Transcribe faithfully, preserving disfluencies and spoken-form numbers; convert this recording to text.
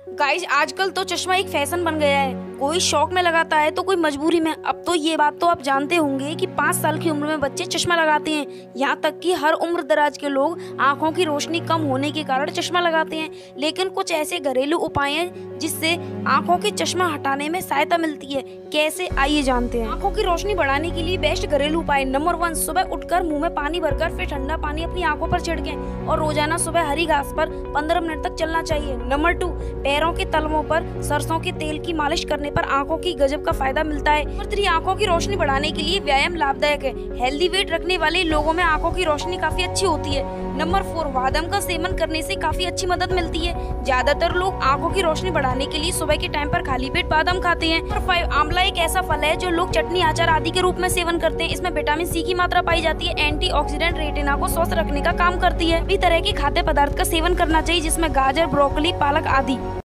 Guys आजकल तो चश्मा एक फैशन बन गया है। कोई शौक में लगाता है तो कोई मजबूरी में। अब तो ये बात तो आप जानते होंगे कि पाँच साल की उम्र में बच्चे चश्मा लगाते हैं। यहाँ तक कि हर उम्र दराज के लोग आंखों की रोशनी कम होने के कारण चश्मा लगाते हैं। लेकिन कुछ ऐसे घरेलू उपाय हैं जिससे आंखों के चश्मा हटाने में सहायता मिलती है। कैसे, आइए जानते हैं। आंखों की रोशनी बढ़ाने के लिए बेस्ट घरेलू उपाय नंबर वन, सुबह उठकर मुंह में पानी भरकर फिर ठंडा पानी अपनी आंखों पर छिड़कें और रोजाना सुबह हरी घास पर पंद्रह मिनट तक चलना चाहिए। नंबर टू, पैरों के तलवों पर सरसों के तेल की मालिश करने पर आंखों की गजब का फायदा मिलता है। नंबर थ्री, आंखों की रोशनी बढ़ाने के लिए व्यायाम लाभदायक है। हेल्दी वेट रखने वाले लोगों में आंखों की रोशनी काफी अच्छी होती है। नंबर फोर, बादाम का सेवन करने से काफी अच्छी मदद मिलती है। ज्यादातर लोग आंखों की रोशनी बढ़ाने के लिए सुबह के टाइम पर खाली पेट बादाम खाते हैं। नंबर फाइव, आंवला एक ऐसा फल है जो लोग चटनी, अचार आदि के रूप में सेवन करते हैं। इसमें विटामिन सी की मात्रा पाई जाती है। एंटीऑक्सीडेंट रेटिना को स्वस्थ रखने का काम करती है। सभी तरह के खाद्य पदार्थ का सेवन करना चाहिए जिसमें गाजर, ब्रोकली, पालक आदि।